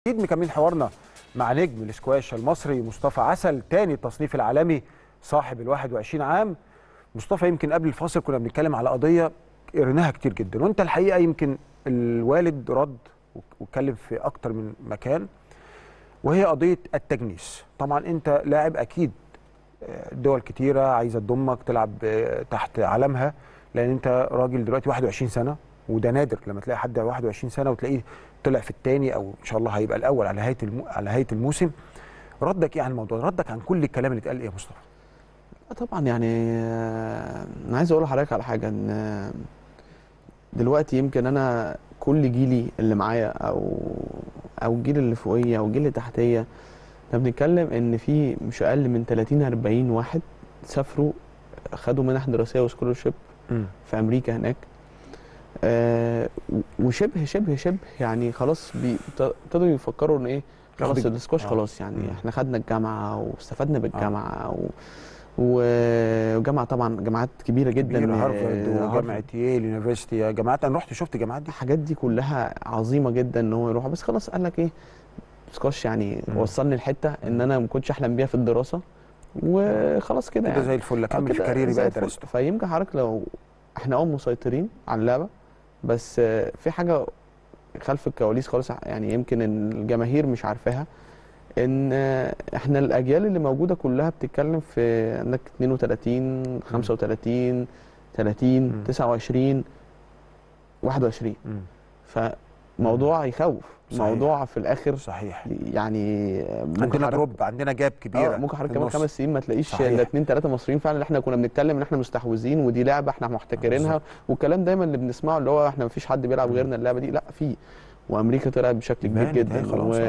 اكيد مكملين حوارنا مع نجم الاسكواش المصري مصطفى عسل، تاني التصنيف العالمي صاحب ال 21 عام. مصطفى، يمكن قبل الفاصل كنا بنتكلم على قضيه قريناها كتير جدا، وانت الحقيقه يمكن الوالد رد واتكلم في اكتر من مكان، وهي قضيه التجنيس. طبعا انت لاعب، اكيد دول كتيره عايزه تضمك تلعب تحت علمها، لان انت راجل دلوقتي 21 سنه، وده نادر لما تلاقي حد 21 سنه وتلاقيه طلع في الثاني او ان شاء الله هيبقى الاول على نهايه الموسم. ردك ايه عن الموضوع؟ ردك عن كل الكلام اللي اتقال ايه يا مصطفى؟ طبعا يعني انا عايز اقول لحضرتك على حاجه، ان دلوقتي يمكن انا كل جيلي اللي معايا او الجيل اللي فوقيه او الجيل اللي تحتيه، احنا بنتكلم ان في مش اقل من 30 40 واحد سافروا خدوا منح دراسيه وسكولرشيب في امريكا هناك. وشبه شبه شبه يعني خلاص ابتدوا يفكروا ان ايه، خلاص السكواش خلاص يعني احنا خدنا الجامعه واستفدنا بالجامعه وجامعه، طبعا جامعات كبيره جدا، هارفارد وجامعه ييل يونيفرستي، جامعات انا رحت شفت الجامعات دي، الحاجات دي كلها عظيمه جدا ان هو يروح. بس خلاص قال لك ايه، سكواش يعني وصلني لحته ان انا ما كنتش احلم بيها في الدراسه، وخلاص كده يعني زي الفل اكمل في كاريري بقى درسته. فيمكن حضرتك لو احنا مسيطرين على اللعبه، بس في حاجه خلف الكواليس خالص يعني يمكن ان الجماهير مش عارفاها، ان احنا الاجيال اللي موجوده كلها بتتكلم في عندك 32 35 30 29 21. فموضوع يخوف، موضوع في الاخر صحيح يعني عندنا دروب، عندنا جاب كبيره. ممكن حضرتك كمان 5 سنين ما تلاقيش الا 2 3 مصريين فعلا اللي احنا كنا بنتكلم ان احنا مستحوذين ودي لعبه احنا محتكرينها، والكلام دايما اللي بنسمعه اللي هو احنا ما فيش حد بيلعب غيرنا اللعبه دي. لا، في، وامريكا طلعت بشكل كبير جدا،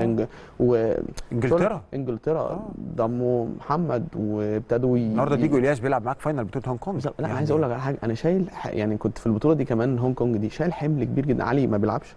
انجلترا ضموا محمد وابتدوا النهارده ديجو الياس بيلعب معاك فاينل بطوله هونج كونج. لا انا عايز اقول لك على حاجه، انا شايل يعني كنت في البطوله دي كمان هونج كونج دي شايل حمل كبير جدا. علي ما بيلعبش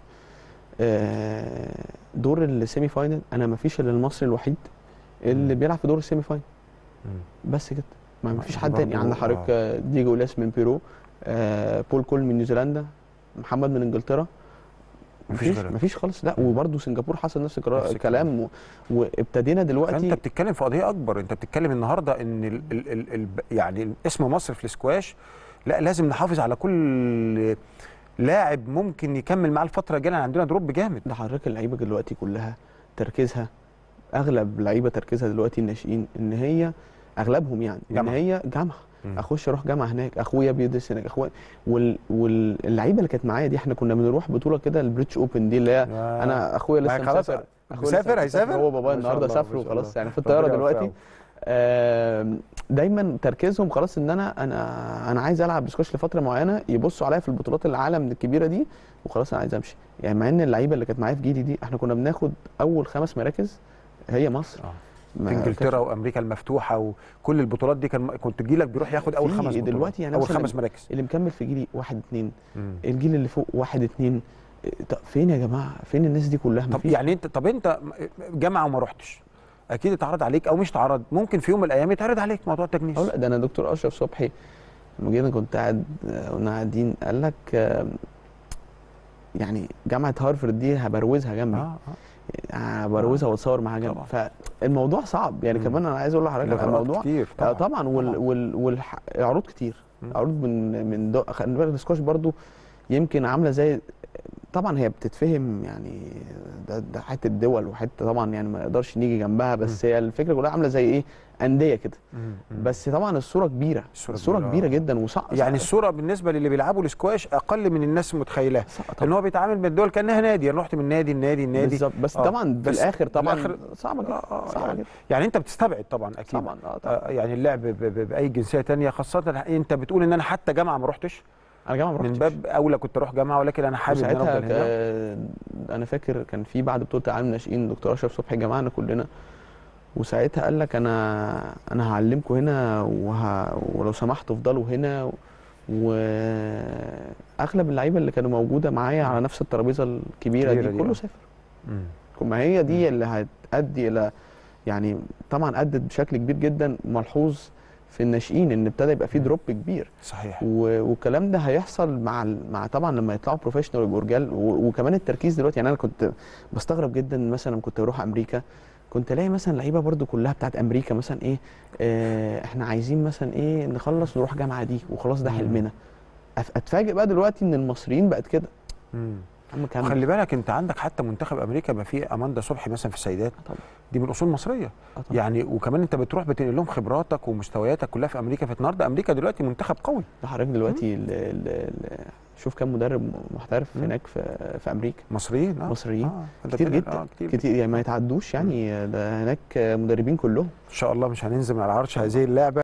دور السيمي فاينل، انا ما فيش الا المصري الوحيد اللي بيلعب في دور السيمي فاينل بس كده، ما فيش حد تاني. عندك حضرتك ديجو الياس من بيرو، بول كول من نيوزيلندا، محمد من انجلترا، مفيش خالص. لا وبرده سنغافور حصل نفس الكلام وابتدينا دلوقتي. فانت بتتكلم في قضيه اكبر، انت بتتكلم النهارده ان يعني اسم مصر في الاسكواش، لا لازم نحافظ على كل لاعب ممكن يكمل معاه الفتره الجايه. عندنا دروب جامد. ده حضرتك اللعيبه دلوقتي كلها تركيزها، اغلب لعيبه تركيزها دلوقتي الناشئين ان هي اغلبهم يعني جامعة. ان هي جامعه، اخش اروح جامعه هناك، اخويا بيدرس هناك، اخويا واللعيبه اللي كانت معايا دي احنا كنا بنروح بطوله كده البريتش اوبن دي اللي هي انا اخويا لسه مسافر، هيسافر هو بابايا النهارده سافر وخلاص يعني في الطياره دلوقتي. دايما تركيزهم خلاص ان انا عايز العب سكواش لفتره معينه، يبصوا عليا في البطولات العالم الكبيره دي وخلاص انا عايز امشي. يعني مع ان اللعيبه اللي كانت معايا في جيلي دي احنا كنا بناخد اول 5 مراكز هي مصر. انجلترا وامريكا المفتوحه وكل البطولات دي كنت جيلك بيروح ياخد اول 5 بطولات دلوقتي يعني اول 5 مراكز. اللي مكمل في جيلي 1 2، الجيل اللي فوق 1 2. طب فين يا جماعه؟ فين الناس دي كلها؟ طب يعني انت جامعه وما رحتش، اكيد اتعرض عليك او مش اتعرض، ممكن في يوم من الايام يتعرض عليك موضوع التجنيس. لا ده انا دكتور اشرف صبحي لما جينا كنت قاعد كنا قاعدين قال لك يعني جامعه هارفرد دي هبروزها جنبي، بروزها واتصور معاها جنبي. فالموضوع صعب يعني. كمان انا عايز اقول لحضرتك الموضوع كتير طبعا والعروض كتير، عروض من خلي بالك السكواش برضو يمكن عامله زي، طبعا هي بتتفهم يعني ده حته دول وحته طبعا يعني ما نقدرش نيجي جنبها، بس هي الفكره كلها عامله زي ايه، انديه كده. بس طبعا الصوره كبيره، الصوره كبيره جدا وصعب يعني الصوره بالنسبه للي بيلعبوا السكواش اقل من الناس متخيلها، ان هو بيتعامل من الدول كانها نادي. انا رحت من نادي بالظبط. بس طبعا في الاخر طبعا صعبه جدا صعبه جدا يعني انت بتستبعد طبعا اكيد طبعا يعني اللعب باي جنسيه ثانيه، خاصه انت بتقول ان انا حتى جامعه ما رحتش. انا جامعه ما رحتش من باب اولى كنت اروح جامعه، ولكن انا حابب ان انا افضل هنا. انا فاكر كان في بعد بطوله العالم الناشئين دكتور اشرف صبحي جمعنا كلنا، وساعتها قال لك انا هعلمكم هنا ولو سمحتوا افضلوا هنا. واغلب اللعيبه اللي كانوا موجوده معايا على نفس الترابيزه الكبيره دي كله سافر. ما هي دي اللي هتؤدي الى يعني طبعا ادت بشكل كبير جدا ملحوظ في الناشئين ان ابتدى يبقى في دروب كبير. صحيح. والكلام ده هيحصل مع طبعا لما يطلعوا بروفيشنال ويبقوا رجال. وكمان التركيز دلوقتي، يعني انا كنت بستغرب جدا مثلا لما كنت بروح امريكا، كنت الاقي مثلا لعيبه برده كلها بتاعت امريكا مثلا ايه، احنا عايزين مثلا ايه نخلص ونروح جامعه دي وخلاص ده حلمنا. اتفاجئ بقى دلوقتي ان المصريين بقت كده. خلي بالك انت عندك حتى منتخب امريكا بقى فيه اماندا صبحي مثلا في السيدات، دي من اصول مصريه يعني. وكمان انت بتروح بتنقل لهم خبراتك ومستوياتك كلها في امريكا. فالنهارده امريكا دلوقتي منتخب قوي. حضرتك دلوقتي شوف كام مدرب محترف هناك في امريكا مصريين. مصريين كتير جدا. كتير يعني ما يتعدوش يعني. ده هناك مدربين كلهم. ان شاء الله مش هننزل من على عرش هذه اللعبه.